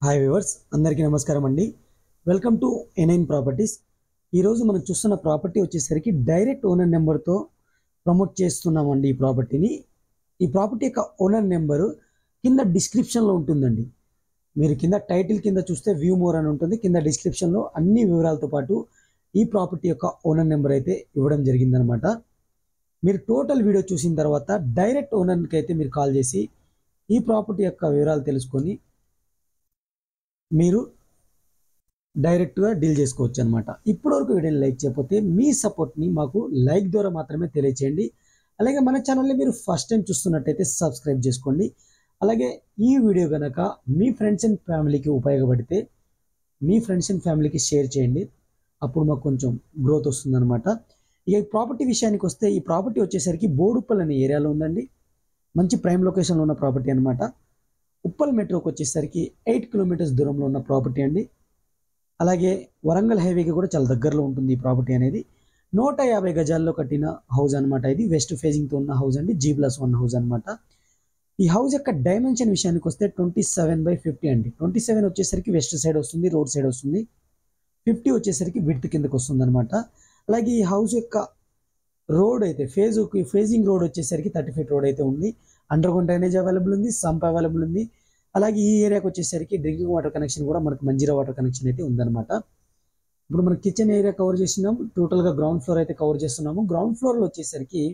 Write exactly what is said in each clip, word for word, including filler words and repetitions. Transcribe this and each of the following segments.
Hi viewers అందరికీ నమస్కారం అండి. వెల్కమ్ టు ఎనైన్ ప్రాపర్టీస్. ఈరోజు మనం చూస్తున్న ప్రాపర్టీ వచ్చేసరికి డైరెక్ట్ ఓనర్ నెంబర్తో ప్రమోట్ చేస్తున్నామండి. ఈ ప్రాపర్టీని ఈ ప్రాపర్టీ యొక్క ఓనర్ నెంబరు కింద డిస్క్రిప్షన్లో ఉంటుందండి. మీరు కింద టైటిల్ కింద చూస్తే వ్యూ మోర్ అని ఉంటుంది. కింద డిస్క్రిప్షన్లో అన్ని వివరాలతో పాటు ఈ ప్రాపర్టీ యొక్క ఓనర్ నెంబర్ అయితే ఇవ్వడం జరిగిందనమాట. మీరు టోటల్ వీడియో చూసిన తర్వాత డైరెక్ట్ ఓనర్కి అయితే మీరు కాల్ చేసి ఈ ప్రాపర్టీ యొక్క వివరాలు తెలుసుకొని మీరు డైరెక్ట్గా డీల్ చేసుకోవచ్చు అనమాట. ఇప్పటివరకు వీడియోని లైక్ చేయకపోతే మీ సపోర్ట్ని మాకు లైక్ ద్వారా మాత్రమే తెలియచేయండి. అలాగే మన ఛానల్ని మీరు ఫస్ట్ టైం చూస్తున్నట్టయితే సబ్స్క్రైబ్ చేసుకోండి. అలాగే ఈ వీడియో కనుక మీ ఫ్రెండ్స్ అండ్ ఫ్యామిలీకి ఉపయోగపడితే మీ ఫ్రెండ్స్ అండ్ ఫ్యామిలీకి షేర్ చేయండి. అప్పుడు మాకు కొంచెం గ్రోత్ వస్తుందన్నమాట. ఇక ఈ ప్రాపర్టీ విషయానికి వస్తే ఈ ప్రాపర్టీ వచ్చేసరికి బోడుప్పల్ అనే ఏరియాలో ఉందండి. మంచి ప్రైమ్ లొకేషన్లో ఉన్న ప్రాపర్టీ అనమాట. ఉప్పల్ మెట్రోకి వచ్చేసరికి ఎయిట్ కిలోమీటర్స్ దూరంలో ఉన్న ప్రాపర్టీ అండి. అలాగే వరంగల్ హైవేకి కూడా చాలా దగ్గరలో ఉంటుంది ఈ ప్రాపర్టీ అనేది. నూట యాభై గజాల్లో కట్టిన హౌస్ అనమాట. ఇది వెస్ట్ ఫేజింగ్తో ఉన్న హౌస్ అండి. జీ ప్లస్ వన్ హౌస్ అనమాట. ఈ హౌస్ యొక్క డైమెన్షన్ విషయానికి వస్తే ట్వంటీ సెవెన్ బై ఫిఫ్టీ అండి. ట్వంటీ సెవెన్ వచ్చేసరికి వెస్ట్ సైడ్ వస్తుంది, రోడ్ సైడ్ వస్తుంది. ఫిఫ్టీ వచ్చేసరికి విడ్త్ కిందకి వస్తుంది అనమాట. అలాగే ఈ హౌస్ యొక్క రోడ్ అయితే ఫేజ్ ఫేజింగ్ రోడ్ వచ్చేసరికి థర్టీ ఫీట్ రోడ్ అయితే ఉంది. అండర్ గ్రౌండ్ డ్రైనేజ్ అవైలబుల్ ఉంది, సంప్ అవైలబుల్ ఉంది. అలాగే ఈ ఏరియాకి వచ్చేసరికి డ్రింకింగ్ వాటర్ కనెక్షన్ కూడా మనకు మంజీరా వాటర్ కనెక్షన్ అయితే ఉందన్నమాట. ఇప్పుడు మనం కిచెన్ ఏరియా కవర్ చేసినాము. టోటల్గా గ్రౌండ్ ఫ్లోర్ అయితే కవర్ చేస్తున్నాము. గ్రౌండ్ ఫ్లోర్లో వచ్చేసరికి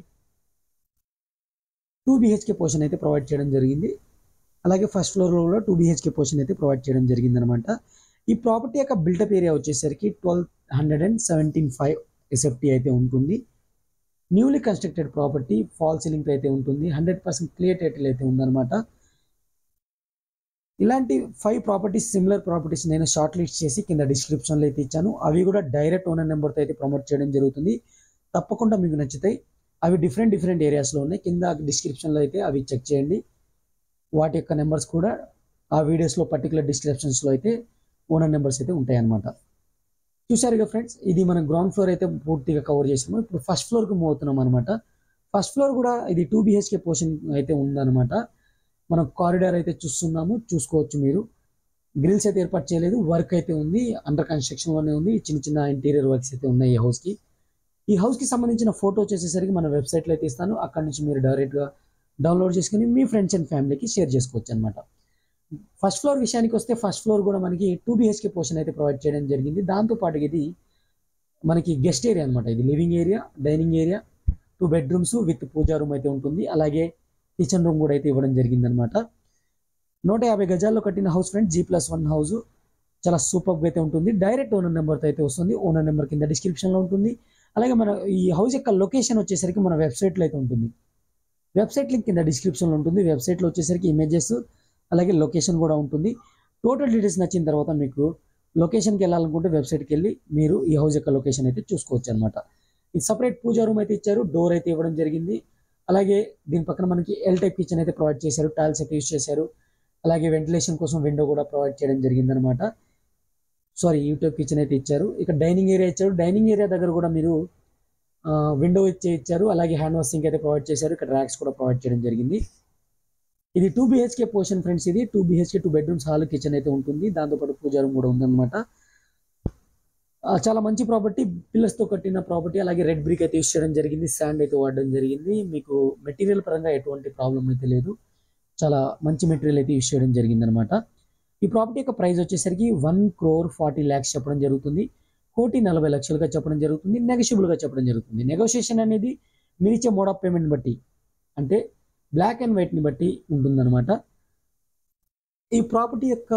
టూ బిహెచ్కే పోర్షన్ అయితే ప్రొవైడ్ చేయడం జరిగింది. అలాగే ఫస్ట్ ఫ్లోర్లో కూడా టూ బిహెచ్కే పోర్షన్ అయితే ప్రొవైడ్ చేయడం జరిగింది అనమాట. ఈ ప్రాపర్టీ యొక్క బిల్డప్ ఏరియా వచ్చేసరికి twelve hundred and seventeen five SFT అయితే ఉంటుంది. Newly constructed property, fall ceiling అయితే ఉంటుంది. హండ్రెడ్ పర్సెంట్ క్లియర్ టైటిల్ అయితే ఉందన్నమాట. ఇలాంటి ఫైవ్ ప్రాపర్టీస్ సిమిలర్ ప్రాపర్టీస్ నేను షార్ట్ లిస్ట్ చేసి కింద డిస్క్రిప్షన్లో అయితే ఇచ్చాను. అవి కూడా డైరెక్ట్ ఓనర్ నెంబర్తో అయితే ప్రమోట్ చేయడం జరుగుతుంది. తప్పకుండా మీకు నచ్చుతాయి. అవి డిఫరెంట్ డిఫరెంట్ ఏరియాస్లో ఉన్నాయి. కింద డిస్క్రిప్షన్లో అయితే అవి చెక్ చేయండి. వాటి యొక్క నెంబర్స్ కూడా ఆ వీడియోస్లో పర్టికులర్ డిస్క్రిప్షన్స్లో అయితే ఓనర్ నెంబర్స్ అయితే ఉంటాయి అన్నమాట. చూసారుగా ఫ్రెండ్స్, ఇది మనం గ్రౌండ్ ఫ్లోర్ అయితే పూర్తిగా కవర్ చేసాము. ఇప్పుడు ఫస్ట్ ఫ్లోర్కి మూవ్ అవుతున్నాం అనమాట. ఫస్ట్ ఫ్లోర్ కూడా ఇది టూ బిహెచ్కే పోర్షన్ అయితే ఉందన్నమాట. మనం కారిడార్ అయితే చూస్తున్నాము, చూసుకోవచ్చు మీరు. గ్రిల్స్ అయితే ఏర్పాటు చేయలేదు, వర్క్ అయితే ఉంది, అండర్ కన్స్ట్రక్షన్లోనే ఉంది. చిన్న చిన్న ఇంటీరియర్ వర్క్స్ అయితే ఉన్నాయి ఈ హౌస్కి. ఈ హౌస్కి సంబంధించిన ఫోటో వచ్చేసేసరికి మన వెబ్సైట్లో అయితే ఇస్తాను. అక్కడ నుంచి మీరు డైరెక్ట్గా డౌన్లోడ్ చేసుకుని మీ ఫ్రెండ్స్ అండ్ ఫ్యామిలీకి షేర్ చేసుకోవచ్చు అనమాట. ఫస్ట్ ఫ్లోర్ విషయానికి వస్తే ఫస్ట్ ఫ్లోర్ కూడా మనకి టూ బిహెచ్కే పోర్షన్ అయితే ప్రొవైడ్ చేయడం జరిగింది. దాంతోపాటు ఇది మనకి గెస్ట్ ఏరియా అనమాట. ఇది living area, dining area, two bedrooms with puja room అయితే ఉంటుంది. అలాగే కిచెన్ రూమ్ కూడా అయితే ఇవ్వడం జరిగింది అనమాట. నూట యాభై గజాల్లో కట్టిన house friends, G plus one house. చాలా సూపర్గా అయితే ఉంటుంది. డైరెక్ట్ ఓనర్ నెంబర్తో అయితే వస్తుంది. ఓనర్ నెంబర్ కింద డిస్క్రిప్షన్లో ఉంటుంది. అలాగే మన ఈ హౌస్ యొక్క లొకేషన్ వచ్చేసరికి మన వెబ్సైట్లో అయితే ఉంటుంది. వెబ్సైట్ లింక్ కింద డిస్క్రిప్షన్లో ఉంటుంది. వెబ్సైట్లో వచ్చేసరికి ఇమేజెస్ అలాగే లొకేషన్ కూడా ఉంటుంది. టోటల్ డీటెయిల్స్ నచ్చిన తర్వాత మీకు లొకేషన్కి వెళ్ళాలనుకుంటే వెబ్సైట్కి వెళ్ళి మీరు ఈ హౌస్ యొక్క లొకేషన్ అయితే చూసుకోవచ్చు అనమాట. ఇది సపరేట్ పూజా రూమ్ అయితే ఇచ్చారు, డోర్ అయితే ఇవ్వడం జరిగింది. అలాగే దీని పక్కన మనకి ఎల్ టైప్ కిచెన్ అయితే ప్రొవైడ్ చేశారు, టైల్స్ అయితే యూజ్ చేశారు. అలాగే వెంటిలేషన్ కోసం విండో కూడా ప్రొవైడ్ చేయడం జరిగింది అనమాట. సారీ, యూ టైప్ కిచెన్ అయితే ఇచ్చారు. ఇక్కడ డైనింగ్ ఏరియా ఇచ్చారు. డైనింగ్ ఏరియా దగ్గర కూడా మీరు విండో ఇచ్చే ఇచ్చారు. అలాగే హ్యాండ్ వాష్ సింక్ అయితే ప్రొవైడ్ చేశారు. ఇక్కడ ర్యాక్స్ కూడా ప్రొవైడ్ చేయడం జరిగింది. ఇది టూ బిహెచ్కే పోర్షన్ ఫ్రెండ్స్. ఇది two BHK two bedrooms, hall, kitchen అయితే ఉంటుంది. దాంతోపాటు పూజా రూమ్ కూడా ఉందన్నమాట. చాలా మంచి ప్రాపర్టీ, పిల్లర్స్తో కట్టిన ప్రాపర్టీ. అలాగే రెడ్ బ్రిక్ అయితే యూస్ చేయడం జరిగింది, శాండ్ అయితే వాడడం జరిగింది. మీకు మెటీరియల్ పరంగా ఎటువంటి ప్రాబ్లం అయితే లేదు. చాలా మంచి మెటీరియల్ అయితే యూస్ చేయడం జరిగింది అనమాట. ఈ ప్రాపర్టీ యొక్క ప్రైస్ వచ్చేసరికి వన్ క్రోర్ ఫార్టీ ల్యాక్స్ చెప్పడం జరుగుతుంది. కోటి నలభై లక్షలుగా చెప్పడం జరుగుతుంది. నెగోషియబుల్గా చెప్పడం జరుగుతుంది. నెగోషియేషన్ అనేది మీరు ఇచ్చే మోడ్ ఆఫ్ పేమెంట్ బట్టి, అంటే బ్లాక్ అండ్ వైట్ని బట్టి ఉంటుందన్నమాట. ఈ ప్రాపర్టీ యొక్క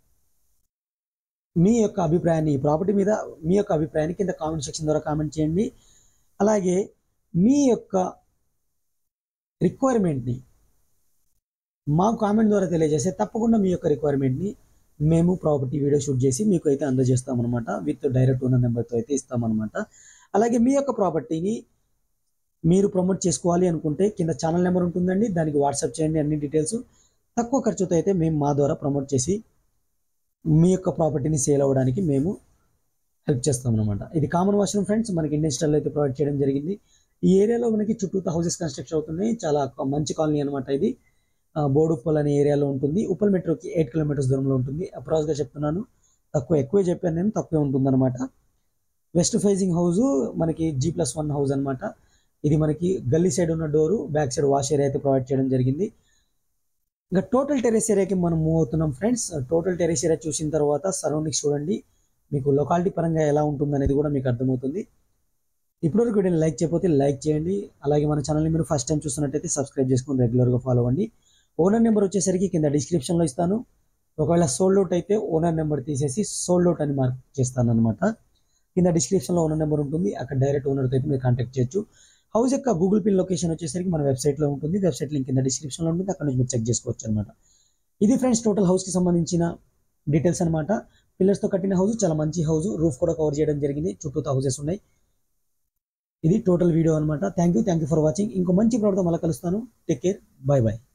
మీ యొక్క అభిప్రాయాన్ని ఈ ప్రాపర్టీ మీద మీ యొక్క అభిప్రాయాన్ని కింద కామెంట్ సెక్షన్ ద్వారా కామెంట్ చేయండి. అలాగే మీ యొక్క రిక్వైర్మెంట్ని మా కామెంట్ ద్వారా తెలియజేస్తే తప్పకుండా మీ యొక్క రిక్వైర్మెంట్ని మేము ప్రాపర్టీ వీడియో షూట్ చేసి మీకు అయితే అందజేస్తామన్నమాట. విత్ డైరెక్ట్ ఓనర్ నెంబర్తో అయితే ఇస్తామన్నమాట. అలాగే మీ యొక్క ప్రాపర్టీని మీరు ప్రమోట్ చేసుకోవాలి అనుకుంటే కింద ఛానల్ నెంబర్ ఉంటుందండి, దానికి వాట్సాప్ చేయండి. అన్ని డీటెయిల్స్ తక్కువ ఖర్చుతో అయితే మేము మా ద్వారా ప్రమోట్ చేసి మీ యొక్క ప్రాపర్టీని సేల్ అవ్వడానికి మేము హెల్ప్ చేస్తాం అనమాట. ఇది కామన్ వాష్రూమ్ ఫ్రెండ్స్, మనకి ఇండియన్ స్టైల్ అయితే ప్రొవైడ్ చేయడం జరిగింది. ఈ ఏరియాలో మనకి చుట్టూ హౌసెస్ కన్స్ట్రక్షన్ అవుతున్నాయి. చాలా మంచి కాలనీ అనమాట ఇది. బోడుప్పల్ అనే ఏరియాలో ఉంటుంది. ఉప్పల్ మెట్రోకి ఎయిట్ కిలోమీటర్స్ దూరంలో ఉంటుంది. అప్రాక్స్గా చెప్తున్నాను, తక్కువ ఎక్కువే చెప్పాను నేను, తక్కువే ఉంటుందన్నమాట. వెస్ట్ ఫేసింగ్ హౌస్ మనకి జీ ప్లస్ వన్ హౌస్ అనమాట. ఇది మనకి గల్లీ సైడ్ ఉన్న door, back side wash area అయితే ప్రొవైడ్ చేయడం జరిగింది. ఇంకా టోటల్ టెరెస్ ఏరియాకి మనం మూవ్ అవుతున్నాం ఫ్రెండ్స్. టోటల్ టెరెస్ ఏరియా చూసిన తర్వాత సరౌండింగ్స్ చూడండి, మీకు లొకాలిటీ పరంగా ఎలా ఉంటుంది అనేది కూడా మీకు అర్థమవుతుంది. ఇప్పటివరకు వీడియోని లైక్ చేయకపోతే లైక్ చేయండి. అలాగే మన ఛానల్ని మీరు ఫస్ట్ టైం చూస్తున్నట్టయితే సబ్స్క్రైబ్ చేసుకొని రెగ్యులర్గా ఫాలో అవ్వండి. ఓనర్ నెంబర్ వచ్చేసరికి కింద డిస్క్రిప్షన్లో ఇస్తాను. ఒకవేళ సోల్డ్ అవుట్ అయితే ఓనర్ నెంబర్ తీసేసి సోల్డ్ అవుట్ అని మార్క్ చేస్తాను అనమాట. కింద డిస్క్రిప్షన్లో ఓనర్ నెంబర్ ఉంటుంది, అక్కడ డైరెక్ట్ ఓనర్తో అయితే మీరు కాంటాక్ట్ చేయొచ్చు. హౌస్ యొక్క గూగుల్ పిన్ లొకేషన్ వచ్చేసరికి మన వెబ్సైట్లో ఉంటుంది. వెబ్సైట్ లింక్ కింద డిస్క్రిప్షన్లో ఉంటుంది, అక్కడ నుంచి మీరు చెక్ చేసుకోవచ్చు అనమాట. ఇది ఫ్రెండ్స్ టోటల్ హౌస్కి సంబంధించిన డీటెయిల్స్ అనమాట. పిల్లర్స్తో కట్టిన హౌస్, చాలా మంచి హౌస్, రూఫ్ కూడా కవర్ చేయడం జరిగింది, చుట్టూ హౌసెస్ ఉన్నాయి. ఇది టోటల్ వీడియో అనమాట. Thank you thank you for watching. ఇంకో మంచి ప్రోడక్ట్తో మళ్ళీ కలుస్తాను. Take care, bye bye.